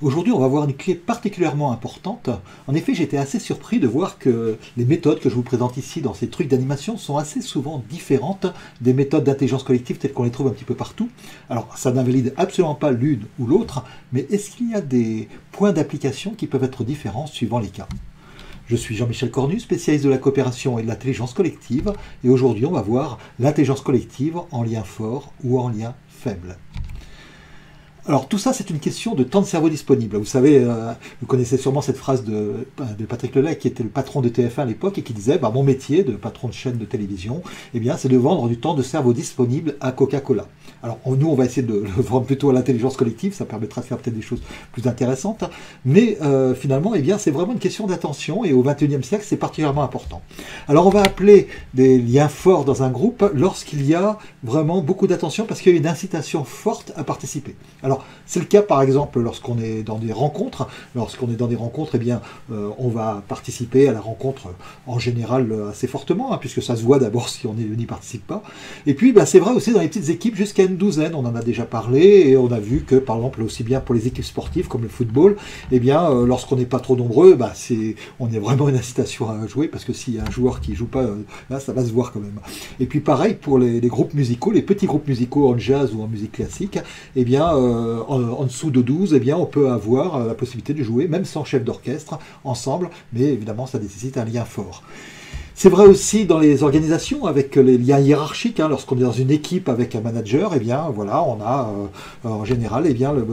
Aujourd'hui, on va voir une clé particulièrement importante. En effet, j'étais assez surpris de voir que les méthodes que je vous présente ici dans ces trucs d'animation sont assez souvent différentes des méthodes d'intelligence collective telles qu'on les trouve un petit peu partout. Alors, ça n'invalide absolument pas l'une ou l'autre, mais est-ce qu'il y a des points d'application qui peuvent être différents suivant les cas? Je suis Jean-Michel Cornu, spécialiste de la coopération et de l'intelligence collective, et aujourd'hui on va voir l'intelligence collective en lien fort ou en lien faible. Alors tout ça, c'est une question de temps de cerveau disponible. Vous savez, vous connaissez sûrement cette phrase de Patrick Lelay, qui était le patron de TF1 à l'époque, et qui disait mon métier de patron de chaîne de télévision, eh bien, c'est de vendre du temps de cerveau disponible à Coca-Cola. Alors nous, on va essayer de le vendre plutôt à l'intelligence collective, ça permettra de faire peut-être des choses plus intéressantes, mais finalement, eh bien, c'est vraiment une question d'attention, et au XXIe siècle, c'est particulièrement important. Alors on va appeler des liens forts dans un groupe lorsqu'il y a vraiment beaucoup d'attention, parce qu'il y a une incitation forte à participer. Alors, c'est le cas par exemple lorsqu'on est dans des rencontres. Lorsqu'on est dans des rencontres, eh bien, on va participer à la rencontre en général assez fortement, puisque ça se voit d'abord si on n'y participe pas. Et puis, c'est vrai aussi dans les petites équipes jusqu'à une douzaine. On en a déjà parlé et on a vu que, par exemple, aussi bien pour les équipes sportives comme le football, eh bien, lorsqu'on n'est pas trop nombreux, on est vraiment une incitation à jouer, parce que s'il y a un joueur qui joue pas, là, ça va se voir quand même. Et puis, pareil pour les groupes musicaux, les petits groupes musicaux en jazz ou en musique classique, eh bien, en dessous de 12, eh bien, on peut avoir la possibilité de jouer, même sans chef d'orchestre, ensemble, mais évidemment, ça nécessite un lien fort. C'est vrai aussi dans les organisations, avec les liens hiérarchiques. Lorsqu'on est dans une équipe avec un manager, eh bien, voilà, on a en général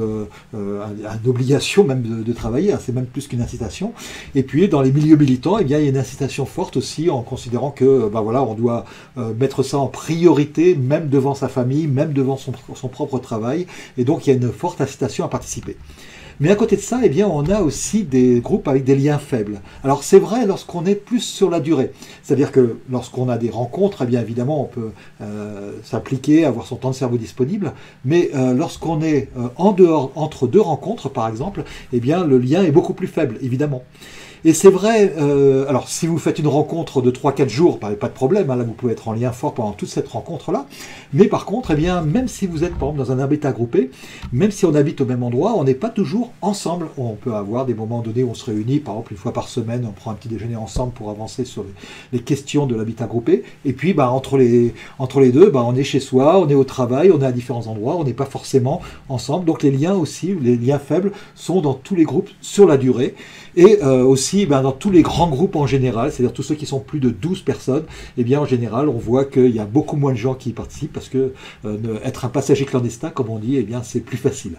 une obligation même de travailler, c'est même plus qu'une incitation. Et puis dans les milieux militants, eh bien, il y a une incitation forte aussi, en considérant que voilà, on doit mettre ça en priorité, même devant sa famille, même devant son propre travail. Et donc il y a une forte incitation à participer. Mais à côté de ça, eh bien, on a aussi des groupes avec des liens faibles. Alors c'est vrai lorsqu'on est plus sur la durée. C'est-à-dire que lorsqu'on a des rencontres, eh bien évidemment, on peut s'appliquer, avoir son temps de cerveau disponible. Mais lorsqu'on est en dehors, entre deux rencontres, par exemple, eh bien, le lien est beaucoup plus faible, évidemment. Et c'est vrai, alors si vous faites une rencontre de 3-4 jours, pas de problème, là vous pouvez être en lien fort pendant toute cette rencontre-là, mais par contre, eh bien, même si vous êtes par exemple dans un habitat groupé, même si on habite au même endroit, on n'est pas toujours ensemble. On peut avoir des moments donnés où on se réunit, par exemple une fois par semaine, on prend un petit déjeuner ensemble pour avancer sur les questions de l'habitat groupé, et puis entre les deux, on est chez soi, on est au travail, on est à différents endroits, on n'est pas forcément ensemble, donc les liens aussi, les liens faibles sont dans tous les groupes sur la durée, et aussi dans tous les grands groupes en général, c'est-à-dire tous ceux qui sont plus de 12 personnes, eh bien en général on voit qu'il y a beaucoup moins de gens qui y participent, parce que être un passager clandestin, comme on dit, eh bien c'est plus facile.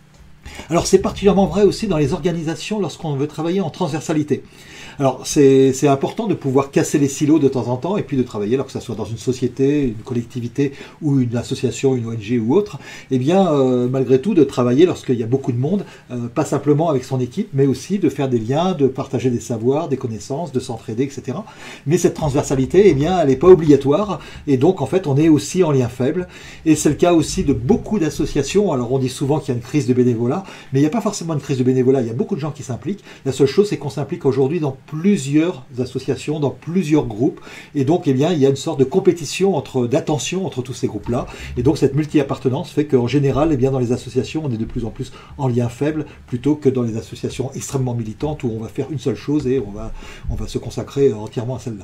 Alors c'est particulièrement vrai aussi dans les organisations lorsqu'on veut travailler en transversalité. Alors c'est important de pouvoir casser les silos de temps en temps et puis de travailler, alors que ce soit dans une société, une collectivité ou une association, une ONG ou autre, eh bien malgré tout de travailler lorsqu'il y a beaucoup de monde, pas simplement avec son équipe, mais aussi de faire des liens, de partager des savoirs, des connaissances, de s'entraider, etc. Mais cette transversalité, eh bien elle n'est pas obligatoire, et donc en fait on est aussi en lien faible, et c'est le cas aussi de beaucoup d'associations. Alors on dit souvent qu'il y a une crise de bénévolat, mais il n'y a pas forcément une crise de bénévolat, il y a beaucoup de gens qui s'impliquent. La seule chose, c'est qu'on s'implique aujourd'hui dans plusieurs associations, dans plusieurs groupes, et donc eh bien, il y a une sorte de compétition d'attention entre tous ces groupes-là, et donc cette multi-appartenance fait qu'en général, eh bien, dans les associations, on est de plus en plus en lien faible, plutôt que dans les associations extrêmement militantes où on va faire une seule chose et on va se consacrer entièrement à celle-là.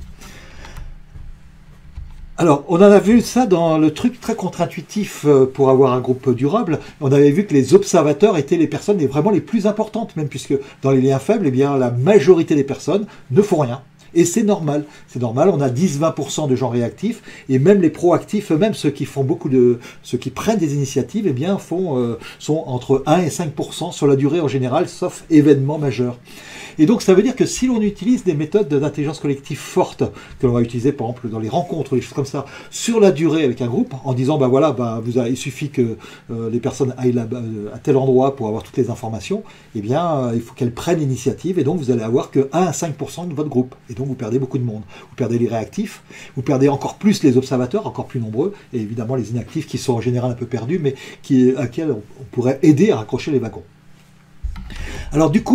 Alors, on en a vu ça dans le truc très contre-intuitif pour avoir un groupe durable. On avait vu que les observateurs étaient les personnes vraiment les plus importantes, même puisque dans les liens faibles, eh bien, la majorité des personnes ne font rien. Et c'est normal, on a 10-20% de gens réactifs, et même les proactifs eux-mêmes, ceux qui prennent des initiatives, eh bien, sont entre 1 et 5% sur la durée en général, sauf événements majeurs. Et donc ça veut dire que si l'on utilise des méthodes d'intelligence collective fortes, que l'on va utiliser par exemple dans les rencontres, des choses comme ça, sur la durée avec un groupe, en disant il suffit que les personnes aillent à tel endroit pour avoir toutes les informations, eh bien il faut qu'elles prennent l'initiative, et donc vous allez avoir que 1 à 5% de votre groupe. Et donc vous perdez beaucoup de monde. Vous perdez les réactifs, vous perdez encore plus les observateurs, encore plus nombreux, et évidemment les inactifs qui sont en général un peu perdus, mais à qui on pourrait aider à raccrocher les wagons. Alors du coup,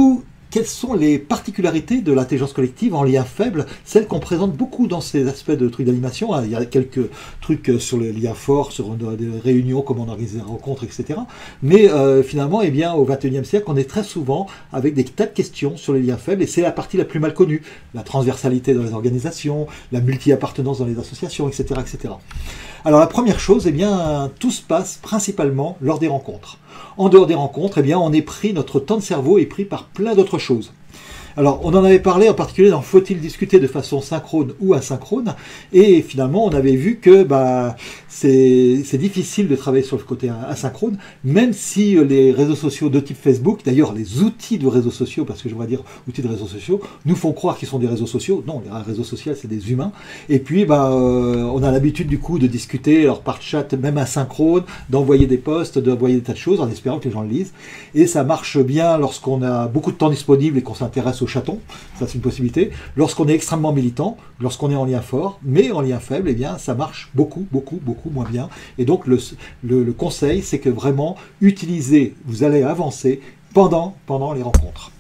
quelles sont les particularités de l'intelligence collective en lien faible, celles qu'on présente beaucoup dans ces aspects de trucs d'animation. Il y a quelques trucs sur le lien fort, sur des réunions, comment on organise des rencontres, etc. Mais finalement, eh bien, au XXIe siècle, on est très souvent avec des tas de questions sur les liens faibles, et c'est la partie la plus mal connue. La transversalité dans les organisations, la multi-appartenance dans les associations, etc., etc. Alors la première chose, eh bien, tout se passe principalement lors des rencontres. En dehors des rencontres, eh bien, notre temps de cerveau est pris par plein d'autres choses. Alors, on en avait parlé en particulier dans Faut-il discuter de façon synchrone ou asynchrone, et finalement, on avait vu que c'est difficile de travailler sur le côté asynchrone, même si les réseaux sociaux de type Facebook, d'ailleurs les outils de réseaux sociaux, parce que je vais dire outils de réseaux sociaux, nous font croire qu'ils sont des réseaux sociaux. Non, les réseaux sociaux, c'est des humains. Et puis, on a l'habitude du coup de discuter alors, par chat, même asynchrone, d'envoyer des posts, d'envoyer des tas de choses en espérant que les gens le lisent. Et ça marche bien lorsqu'on a beaucoup de temps disponible et qu'on s'intéresse au chaton, ça c'est une possibilité. Lorsqu'on est extrêmement militant, lorsqu'on est en lien fort, mais en lien faible, eh bien ça marche beaucoup moins bien. Et donc le conseil, c'est que vraiment utilisez, vous allez avancer pendant les rencontres.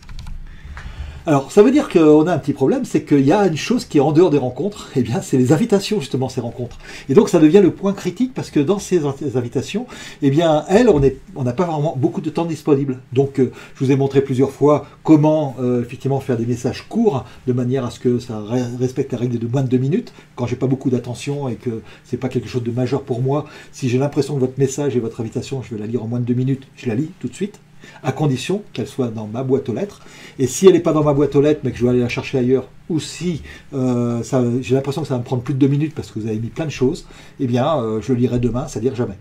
Alors, ça veut dire qu'on a un petit problème, c'est qu'il y a une chose qui est en dehors des rencontres, et bien c'est les invitations, justement, ces rencontres. Et donc, ça devient le point critique, parce que dans ces invitations, eh bien, on n'a pas vraiment beaucoup de temps disponible. Donc, je vous ai montré plusieurs fois comment, effectivement, faire des messages courts, de manière à ce que ça respecte la règle de moins de 2 minutes. Quand j'ai pas beaucoup d'attention et que c'est pas quelque chose de majeur pour moi, si j'ai l'impression que votre message et votre invitation, je vais la lire en moins de 2 minutes, je la lis tout de suite, à condition qu'elle soit dans ma boîte aux lettres. Et si elle n'est pas dans ma boîte aux lettres, mais que je dois aller la chercher ailleurs, ou si j'ai l'impression que ça va me prendre plus de 2 minutes parce que vous avez mis plein de choses, eh bien, je le lirai demain, c'est-à-dire jamais.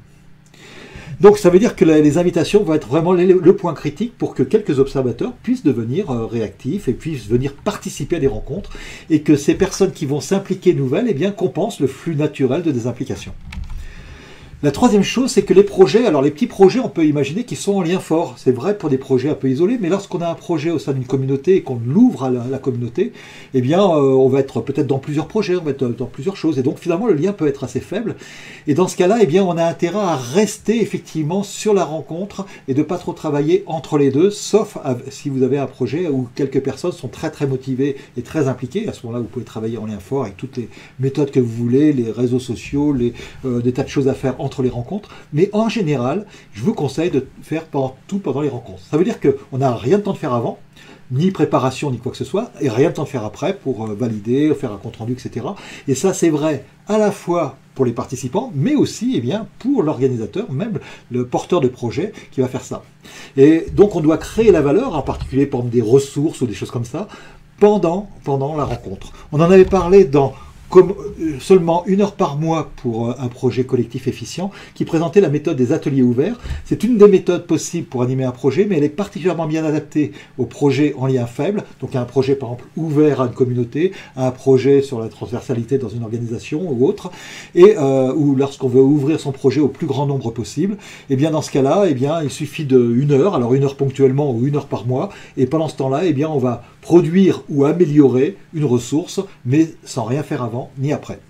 Donc ça veut dire que les invitations vont être vraiment le point critique pour que quelques observateurs puissent devenir réactifs et puissent venir participer à des rencontres, et que ces personnes qui vont s'impliquer nouvelles, eh bien, compensent le flux naturel de désimplication. La troisième chose, c'est que les projets, alors les petits projets, on peut imaginer qu'ils sont en lien fort. C'est vrai pour des projets un peu isolés, mais lorsqu'on a un projet au sein d'une communauté et qu'on l'ouvre à la communauté, eh bien, on va être peut-être dans plusieurs projets, on va être dans plusieurs choses. Et donc, finalement, le lien peut être assez faible. Et dans ce cas-là, eh bien, on a intérêt à rester effectivement sur la rencontre et de ne pas trop travailler entre les deux, sauf si vous avez un projet où quelques personnes sont très motivées et très impliquées. À ce moment-là, vous pouvez travailler en lien fort avec toutes les méthodes que vous voulez, les réseaux sociaux, des tas de choses à faire entre les rencontres, mais en général, je vous conseille de faire pendant les rencontres. Ça veut dire qu'on n'a rien de temps de faire avant, ni préparation, ni quoi que ce soit, et rien de temps de faire après pour valider, faire un compte-rendu, etc. Et ça, c'est vrai à la fois pour les participants, mais aussi eh bien, pour l'organisateur, même le porteur de projet qui va faire ça. Et donc, on doit créer la valeur, en particulier pour des ressources ou des choses comme ça, pendant la rencontre. On en avait parlé dans seulement 1 heure par mois pour un projet collectif efficient, qui présentait la méthode des ateliers ouverts. C'est une des méthodes possibles pour animer un projet, mais elle est particulièrement bien adaptée aux projets en lien faible, donc à un projet par exemple ouvert à une communauté, à un projet sur la transversalité dans une organisation ou autre, et ou lorsqu'on veut ouvrir son projet au plus grand nombre possible, et bien dans ce cas-là, eh bien, il suffit de 1 heure, alors 1 heure ponctuellement ou 1 heure par mois, et pendant ce temps-là, eh bien, on va produire ou améliorer une ressource, mais sans rien faire avant ni après.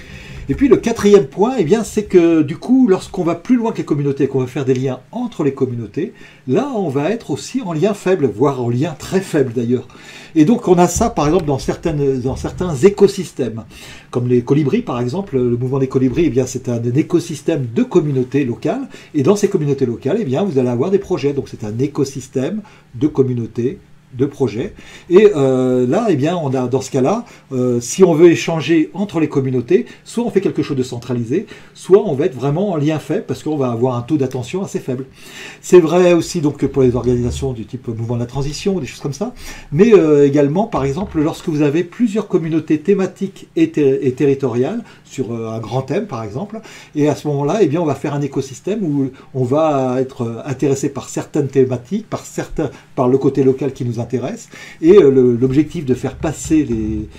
Et puis le 4e point, eh bien, c'est que du coup, lorsqu'on va plus loin que les communautés, qu'on va faire des liens entre les communautés, là, on va être aussi en lien faible, voire en lien très faible d'ailleurs. Et donc, on a ça, par exemple, dans certains écosystèmes, comme les colibris, par exemple. Le mouvement des colibris, eh bien, c'est un écosystème de communautés locales. Et dans ces communautés locales, eh bien, vous allez avoir des projets. Donc, c'est un écosystème de communautés, de projets. Et là, eh bien, on a, dans ce cas-là, si on veut échanger entre les communautés, soit on fait quelque chose de centralisé, soit on va être vraiment en lien faible, parce qu'on va avoir un taux d'attention assez faible. C'est vrai aussi donc pour les organisations du type mouvement de la transition, ou des choses comme ça, mais également, par exemple, lorsque vous avez plusieurs communautés thématiques et territoriales, sur un grand thème, par exemple, et à ce moment-là, eh bien, on va faire un écosystème où on va être intéressé par certaines thématiques, par le côté local qui nous intéresse, et l'objectif de faire passer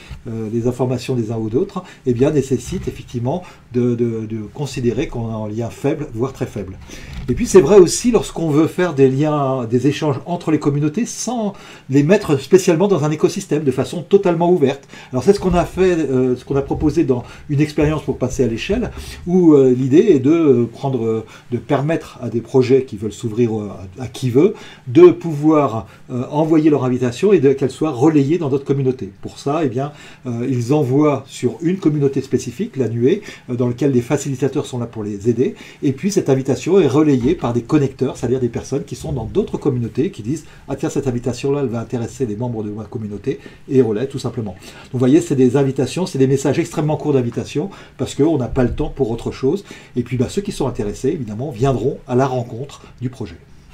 les informations des uns aux autres, eh bien, nécessite effectivement de considérer qu'on est en lien faible, voire très faible. Et puis c'est vrai aussi lorsqu'on veut faire des liens, des échanges entre les communautés sans les mettre spécialement dans un écosystème de façon totalement ouverte. Alors c'est ce qu'on a fait, ce qu'on a proposé dans une expérience pour passer à l'échelle, où l'idée est de permettre à des projets qui veulent s'ouvrir à qui veut, de pouvoir envoyer envoyer leur invitation et qu'elle soit relayée dans d'autres communautés. Pour ça, eh bien, ils envoient sur une communauté spécifique, la nuée, dans laquelle les facilitateurs sont là pour les aider, et puis cette invitation est relayée par des connecteurs, c'est-à-dire des personnes qui sont dans d'autres communautés, qui disent « Ah tiens, cette invitation-là, elle va intéresser les membres de ma communauté », et relaient tout simplement. Donc vous voyez, c'est des invitations, c'est des messages extrêmement courts d'invitation, parce qu'on n'a pas le temps pour autre chose, et puis ceux qui sont intéressés, évidemment, viendront à la rencontre du projet.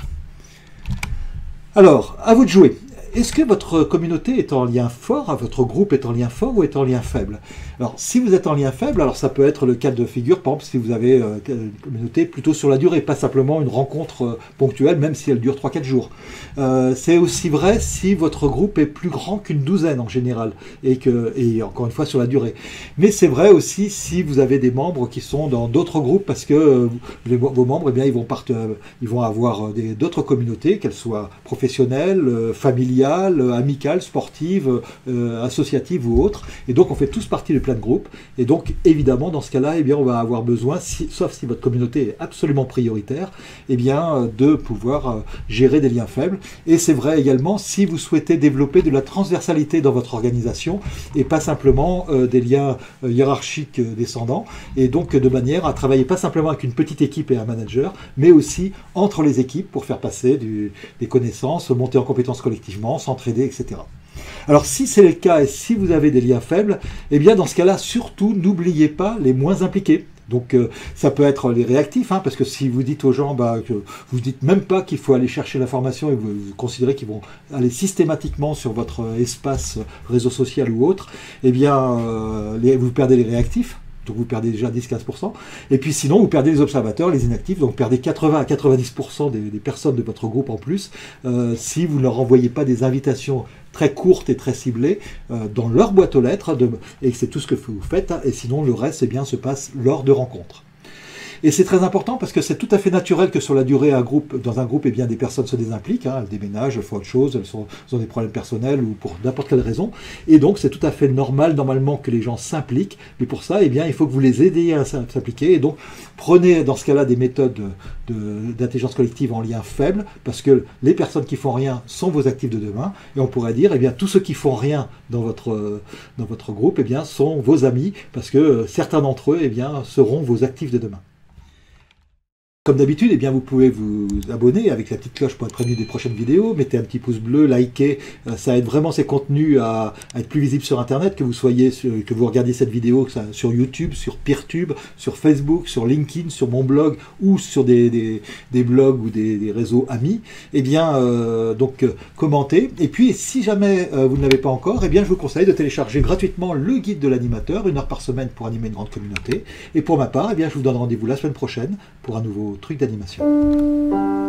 Alors, à vous de jouer. Est-ce que votre communauté est en lien fort, votre groupe est en lien fort ou est en lien faible? Alors, si vous êtes en lien faible, alors ça peut être le cas de figure, par exemple, si vous avez une communauté plutôt sur la durée, pas simplement une rencontre ponctuelle, même si elle dure 3-4 jours. C'est aussi vrai si votre groupe est plus grand qu'une douzaine en général, et encore une fois sur la durée. Mais c'est vrai aussi si vous avez des membres qui sont dans d'autres groupes, parce que vos membres, eh bien, ils vont avoir d'autres communautés, qu'elles soient professionnelles, familiales, amicales, sportives, associatives ou autres. Et donc, on fait tous partie de plein de groupes. Et donc, évidemment, dans ce cas-là, eh bien, on va avoir besoin, sauf si votre communauté est absolument prioritaire, eh bien, de pouvoir gérer des liens faibles. Et c'est vrai également si vous souhaitez développer de la transversalité dans votre organisation et pas simplement des liens hiérarchiques descendants. Et donc, de manière à travailler pas simplement avec une petite équipe et un manager, mais aussi entre les équipes pour faire passer des connaissances, monter en compétences collectivement, s'entraider, etc. Alors si c'est le cas et si vous avez des liens faibles, eh bien dans ce cas-là, surtout n'oubliez pas les moins impliqués. Donc ça peut être les réactifs, hein, parce que si vous dites aux gens que vous ne dites même pas qu'il faut aller chercher l'information et vous considérez qu'ils vont aller systématiquement sur votre espace réseau social ou autre, eh bien vous perdez les réactifs. Donc vous perdez déjà 10-15%. Et puis sinon, vous perdez les observateurs, les inactifs, donc vous perdez 80 à 90% des personnes de votre groupe en plus, si vous ne leur envoyez pas des invitations très courtes et très ciblées dans leur boîte aux lettres, et c'est tout ce que vous faites, hein, et sinon le reste eh bien, se passe lors de rencontres. Et c'est très important parce que c'est tout à fait naturel que sur la durée, dans un groupe, eh bien, des personnes se désimpliquent, hein, elles déménagent, elles font autre chose, elles ont des problèmes personnels ou pour n'importe quelle raison. Et donc, c'est tout à fait normal, normalement, que les gens s'impliquent. Mais pour ça, eh bien, il faut que vous les aidiez à s'impliquer. Et donc, prenez dans ce cas-là des méthodes d'intelligence collective en lien faible, parce que les personnes qui font rien sont vos actifs de demain. Et on pourrait dire, eh bien, tous ceux qui font rien dans votre groupe, eh bien, sont vos amis, parce que certains d'entre eux, eh bien, seront vos actifs de demain. Comme d'habitude, eh bien, vous pouvez vous abonner avec la petite cloche pour être prévenu des prochaines vidéos. Mettez un petit pouce bleu, likez, ça aide vraiment ces contenus à être plus visibles sur Internet, que vous regardiez cette vidéo sur YouTube, sur Peertube, sur Facebook, sur LinkedIn, sur mon blog ou sur des blogs ou des réseaux amis. Eh bien, commentez. Et puis, si jamais vous ne l'avez pas encore, eh bien, je vous conseille de télécharger gratuitement le guide de l'animateur, 1 heure par semaine pour animer une grande communauté. Et pour ma part, eh bien, je vous donne rendez-vous la semaine prochaine pour un nouveau truc d'animation.